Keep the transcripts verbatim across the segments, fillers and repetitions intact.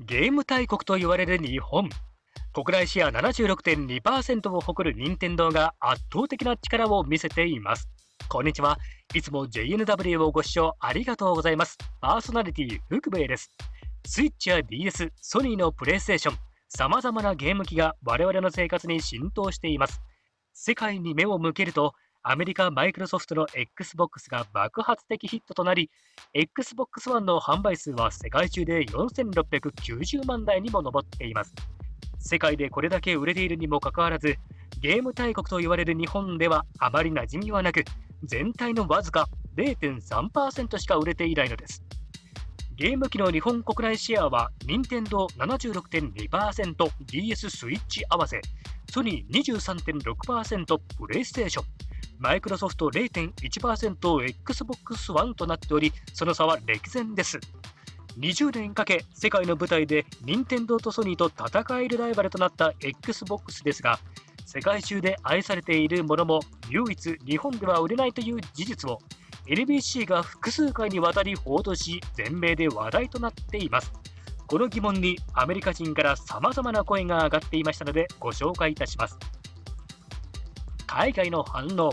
ゲーム大国と言われる日本。国内シェア ななじゅうろくてんにパーセント を誇る任天堂が圧倒的な力を見せています。こんにちは。いつも ジェイエヌダブリュー をご視聴ありがとうございます。パーソナリティ福部です。スイッチや ディーエス、ソニーのプレイステーション、さまざまなゲーム機が我々の生活に浸透しています。世界に目を向けると、アメリカマイクロソフトの Xbox が爆発的ヒットとなり、エックスボックスワン の販売数は世界中でよんせんろっぴゃくきゅうじゅうまんだいにも上っています。世界でこれだけ売れているにもかかわらず、ゲーム大国と言われる日本ではあまり馴染みはなく、全体のわずか れいてんさんパーセント しか売れていないのです。ゲーム機の日本国内シェアは任天堂 ななじゅうろくてんにパーセント、ディーエス スイッチ合わせ、ソニー にじゅうさんてんろくパーセント、プレイステーション、マイクロソフト れいてんいちパーセント、エックスボックスワン となっており、その差は歴然です。にじゅうねんかけ世界の舞台で任天堂とソニーと戦えるライバルとなった Xbox ですが、世界中で愛されているものも唯一日本では売れないという事実を エヌビーシー が複数回にわたり報道し、全米で話題となっています。この疑問にアメリカ人から様々な声が上がっていましたのでご紹介いたします。海外の反応。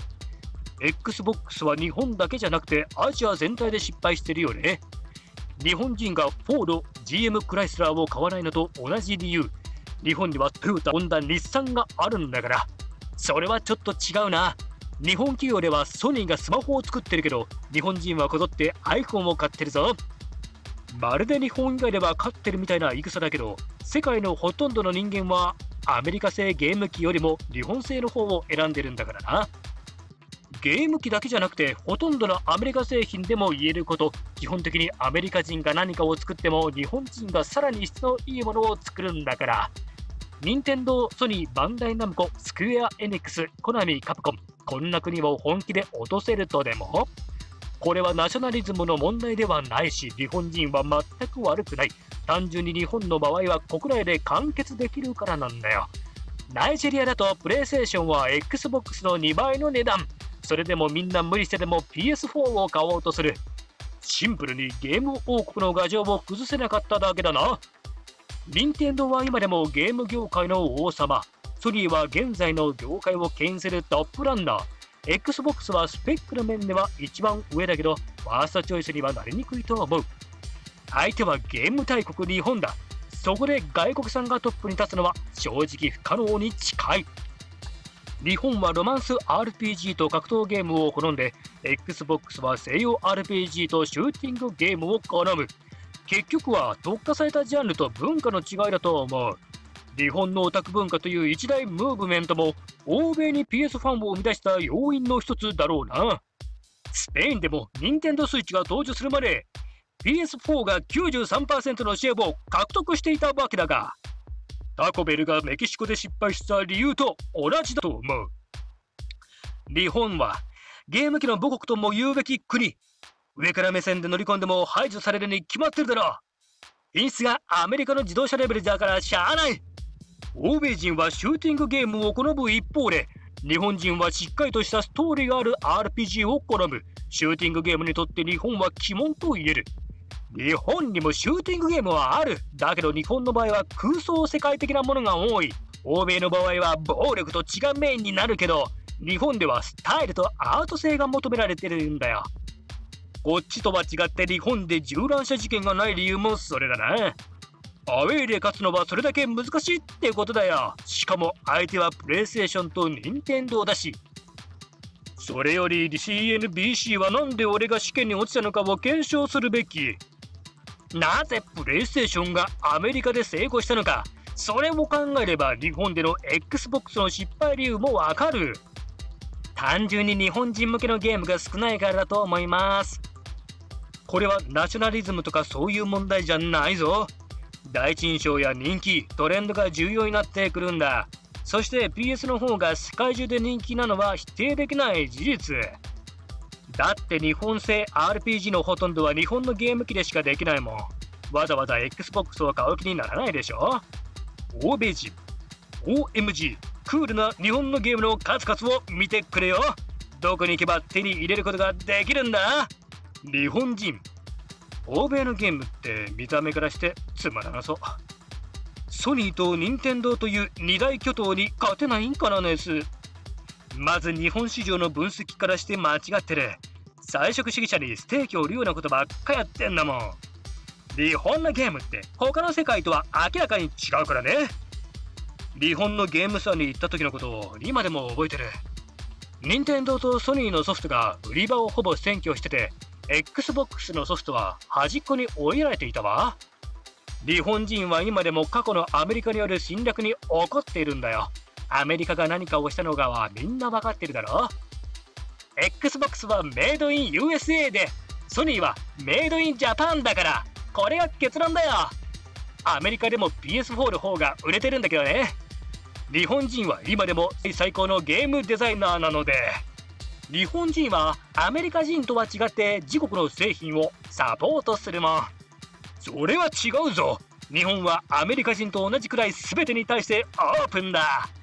Xbox は日本だけじゃなくてアジア全体で失敗してるよね。日本人がフォード、ジーエム クライスラーを買わないのと同じ理由。日本にはトヨタ、ホンダ、日産があるんだから。それはちょっと違うな。日本企業ではソニーがスマホを作ってるけど、日本人はこぞって iPhone を買ってるぞ。まるで日本以外では勝ってるみたいな戦だけど、世界のほとんどの人間はアメリカ製ゲーム機よりも日本製の方を選んでるんだからな。ゲーム機だけじゃなくてほとんどのアメリカ製品でも言えること、基本的にアメリカ人が何かを作っても日本人がさらに質のいいものを作るんだから。任天堂、ソニー、バンダイナムコ、スクエア・エニックス、コナミ、カプコン、こんな国を本気で落とせるとでも？これはナショナリズムの問題ではないし、日本人は全く悪くない。単純に日本の場合は国内で完結できるからなんだよ。ナイジェリアだとプレイステーションは Xbox のにばいの値段。それでもみんな無理してでも ピーエスフォー を買おうとする。シンプルにゲーム王国の牙城を崩せなかっただけだな。任天堂は今でもゲーム業界の王様。ソニーは現在の業界を牽引するトップランナー。Xbox はスペックの面では一番上だけど、ファーストチョイスにはなりにくいと思う。相手はゲーム大国日本だ。そこで外国産がトップに立つのは正直不可能に近い。日本はロマンス アールピージー と格闘ゲームを好んで、Xbox は西洋 アールピージー とシューティングゲームを好む。結局は特化されたジャンルと文化の違いだと思う。日本のオタク文化という一大ムーブメントも欧米に ピーエス ファンを生み出した要因の一つだろうな。スペインでも任天堂スイッチが登場するまで ピーエスフォー が きゅうじゅうさんパーセント のシェアを獲得していたわけだが、タコベルがメキシコで失敗した理由と同じだと思う。日本はゲーム機の母国とも言うべき国。上から目線で乗り込んでも排除されるに決まってるだろう。品質がアメリカの自動車レベルだからしゃあない。欧米人はシューティングゲームを好む一方で、日本人はしっかりとしたストーリーがある アールピージー を好む。シューティングゲームにとって日本は鬼門と言える。日本にもシューティングゲームはある。だけど日本の場合は空想世界的なものが多い。欧米の場合は暴力と血がメインになるけど、日本ではスタイルとアート性が求められてるんだよ。こっちとは違って日本で銃乱射事件がない理由もそれだな。アウェイで勝つのはそれだけ難しいってことだよ。しかも相手はプレイステーションと任天堂だし。それより シーエヌビーシー はなんで俺が試験に落ちたのかを検証するべき。なぜプレイステーションがアメリカで成功したのか、それを考えれば日本での Xbox の失敗理由もわかる。単純に日本人向けのゲームが少ないからだと思います。これはナショナリズムとかそういう問題じゃないぞ。第一印象や人気、トレンドが重要になってくるんだ。そして ピーエス の方が世界中で人気なのは否定できない事実。だって日本製 アールピージー のほとんどは日本のゲーム機でしかできないもん。わざわざ Xbox を買う気にならないでしょ。欧米人 オーエムジー クールな日本のゲームの数々を見てくれよ。どこに行けば手に入れることができるんだ。日本人欧米のゲームって見た目からしてつまらなそう。ソニーと任天堂という二大巨頭に勝てないんかなねす。まず日本市場の分析からして間違ってる。菜食主義者にステーキを売るようなことばっかやってんだもん。日本のゲームって他の世界とは明らかに違うからね。日本のゲームストアに行った時のことを今でも覚えてる。任天堂とソニーのソフトが売り場をほぼ占拠してて、 Xbox のソフトは端っこに追いやられていたわ。日本人は今でも過去のアメリカによる侵略に怒っているんだよ。アメリカが何かをしたのかはみんな分かってるだろ。 Xbox はメイドイン ユーエスエー で、ソニーはメイドインジャパンだから、これが結論だよ。アメリカでも ピーエスフォー の方が売れてるんだけどね。日本人は今でも最高のゲームデザイナーなので、日本人はアメリカ人とは違って自国の製品をサポートするもん。それは違うぞ。日本はアメリカ人と同じくらい全てに対してオープンだ。